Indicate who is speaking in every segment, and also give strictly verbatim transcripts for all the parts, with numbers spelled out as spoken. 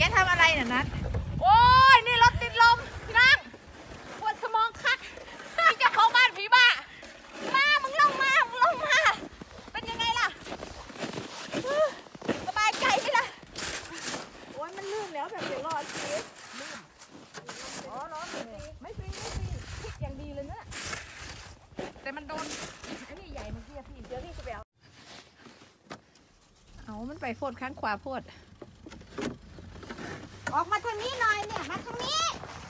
Speaker 1: ทำอะไรน่ะนัทโอ้ยนี่รถติดลมพี่นั่งปวดสมองคักพี่เจ้าของบ้านผีบ้ามามึงลงมามึงลงมาเป็นยังไงล่ะสบายใจไหมล่ะโอ้ยมันลื่นแล้วแบบเดี๋ยวรอดสิลื่นอ๋อรอดไม่ฟรีไม่ฟรีพลิกอย่างดีเลยเนี่ยแต่มันโดนไอ้นี่ใหญ่เมื่อกี้พี่เดี๋ยวนี่จะไปเอาเอามันไปโพดข้างขวาโพด
Speaker 2: ออกมาทางนี้หน่อยเนี่ยมาทางนี้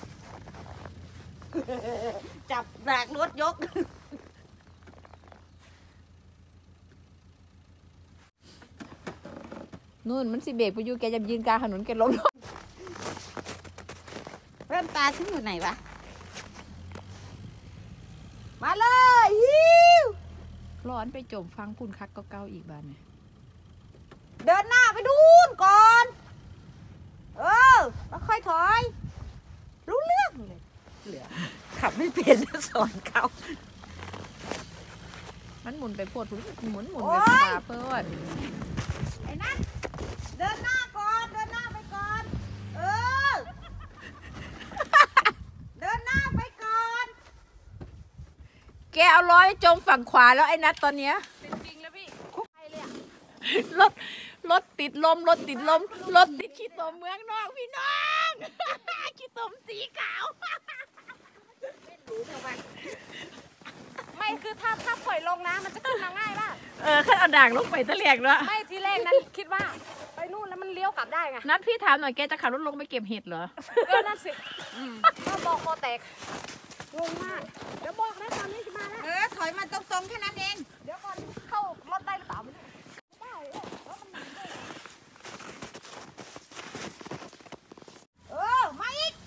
Speaker 2: จับแบกรถยก
Speaker 1: นู่นมันสิเบรกไปอยู่แกจะยืนกลางถนนแกล้ม
Speaker 2: เริ่มตาฉันอยู่ไหนวะมาเลยฮิว
Speaker 1: ร้อนไปจมฟังคุณคักก็เก้าอีกบ้านเนี่ย
Speaker 2: เดินหน้าไปดูนก่อนเออแล้วค่อยถอยรู้เรื่องเลยเหลือขับไม่เป็นสอนเขา
Speaker 1: มันหมุนไปโพดหมุนหมุนหมุนไปขวาเพิ่น
Speaker 2: ไอ้นั่นเดินหน้าก่อนเดินหน้าไปก่อนเออเดินหน้าไปก่อน
Speaker 1: แกเอาล้อจมฝั่งขวาแล้วไอ้นัทตอนเนี้ยเป็นจริงแล้วพี่คุกไปเลยอะรถรถติดลมรถติดลมรถติดขี้ตมเมืองนอกพี่น้องขี้ตมสีขาว
Speaker 3: ไม่คือถ้าถ้าปล่อยลงนะมันจะขึ้นมาง่ายป่ะ
Speaker 1: เออขึ้นเอาด่างลงไปตะเลียกด้วย
Speaker 3: ไม่ทีแรกนั้นคิดว่าไปนู่นแล้วมันเลี้ยวกลับได้ไง
Speaker 1: นัทพี่ถามหน่อยแกจะขับรถลงไปเก็บเห็ดเหรอ
Speaker 3: เออนั่นสิก็บอกคอแตกงงมากเดี๋ยวบอกนะตอนนี้จะมาแล้ว
Speaker 2: เออถอยมาตรงๆแค่นั้นเอง
Speaker 3: เดี๋ยวก่อนเข้ารถได้หรือเปล่าไม่ได้แล้วมัน
Speaker 2: เออมาอีก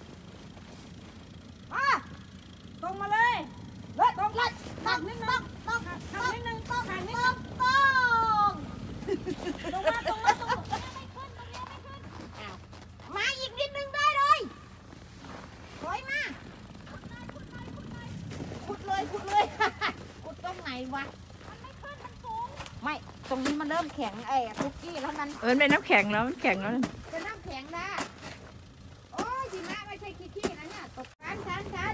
Speaker 2: มาตรงมาเลยเฮ้ยตรงเลยต้องนิดนึงต้องต้องนิดนึงต้องนิดนึงต้องตรงมาตรงมาตรงไม่ขึ้นตรงนี้ไม่ขึ้นมาอีกนิดนึงได้เลยถอยมาขุดเลยขุดเลยขุดตรงไหนวะ
Speaker 3: มันไม่ขึ้นมันสูง
Speaker 2: ไม่ตรงนี้มันเริ่มแข็งไอ้คุกกี้แล้วมัน
Speaker 1: เออเป็นน้ำแข็งแล้วมันแข็งแล้ว
Speaker 2: เป็นน้ำแข็งนะโอ้ยหิมะไม่ใช่ขี้ๆนะเนี่ยตกชันชันชัน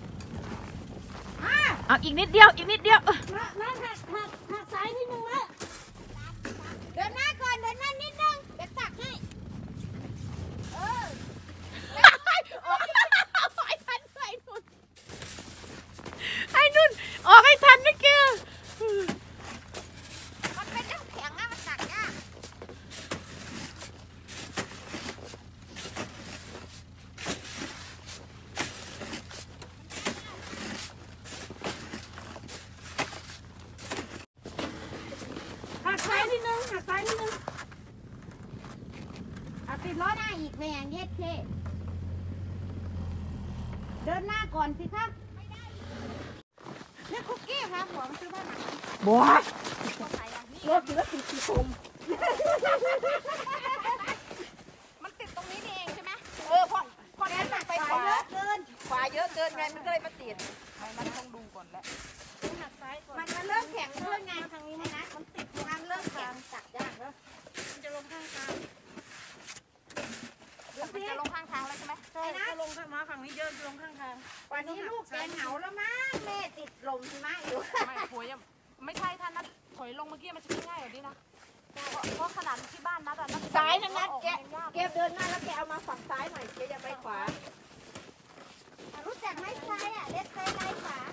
Speaker 1: เอาอีกนิดเดียวอีกนิดเดียว
Speaker 2: นั่นหักหักหักซ้ายนิดนึงละเดินหน้าก่อนเดินหน้านิดนึงเดี๋ยวตักให้เออ
Speaker 1: ไอ้นุ่นออกให้ทันนะแก
Speaker 2: มันเป็นน้ำแข็งอะมันตักยากหักซ้ายนิดนึงหักซ้ายนิดนึงเอาติดล้อหน้าอีกแหวงเย็ดเท่เดินหน้าก่อนสิคะไม่ได้เนี่ยคุกกี้ครับหัวมันซื้อบ้านไหน
Speaker 1: บัว
Speaker 2: รถรถติดสีชม
Speaker 3: มันติดตรงนี้นี่เองใช่ไหม
Speaker 1: เออพอพอแอนมันไปขวา
Speaker 2: เยอะเกิน
Speaker 1: ขวาเยอะเกินไงมันก็เลยมาติด
Speaker 3: ไม่มันต้องดูก่อนแหละหักซ้ายก่อน
Speaker 2: มันมันเริ่มแข็งด้วยไงทางนี้นะมันติดมันเริ่มแข็งตักยากแล้ว
Speaker 3: มันจะลงข้างทางมันจะลงข้างทางแล้วใช่ไหม
Speaker 2: ใช่นะ
Speaker 3: จะลงข้างมาฝั่งนี้เยอะจะลงข้างทาง
Speaker 2: วันนี้ลูกแกเหงาแล้วมั้งแม่ติดลมใช่ไหมอยู่
Speaker 3: ไม่ถอยไม่ใช่ท่านนัดถอยลงเมื่อกี้มันจะง่ายแบบนี้นะเพราะขนาดที่บ้านนัดอะนัด
Speaker 2: ซ้ายนะนัดแกแกเดินหน้าแล้วแกเอามาฝั่งซ้ายหน่อยแกอย่าไปขวารู้จักไหมซ้ายอ่ะเล็ดซ้ายไล่ขวา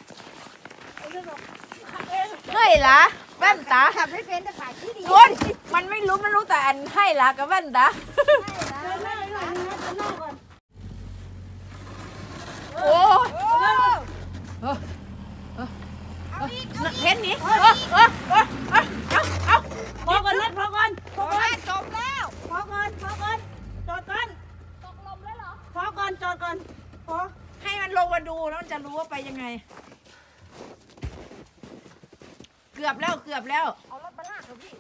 Speaker 1: ให้ละแว่นตา
Speaker 2: ขับไม่เป็นแต่ขาที่ดี
Speaker 1: คนมันไม่รู้มันรู้แต่อันให้ละกับแว่นตา
Speaker 2: เดินหน้าก่อนเดินหน้าก่อน
Speaker 1: โอ้เห็นนี่เออเออเออเอาเอา
Speaker 2: พอก่อนนัดพอก่อนพอก่อน
Speaker 3: จบแล้ว
Speaker 2: พอก่อนพอก่อนจอดก่อน
Speaker 3: ตกลมแล้วเหรอ
Speaker 2: พอก่อนจอดก่อนพอ
Speaker 1: ให้มันลงมาดูแล้วมันจะรู้ว่าไปยังไงเกือบแล้วเกือบแล้ว
Speaker 3: เอารถมาลากเถอะพี่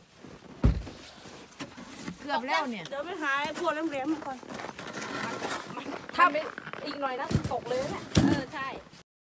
Speaker 1: เกือบแล้วเนี่ย
Speaker 2: เดี๋ยวไม่หายพวกแหลมๆก่อน
Speaker 3: ถ้าอีกหน่อยนะตกเลยเนี่ย
Speaker 2: เออใช่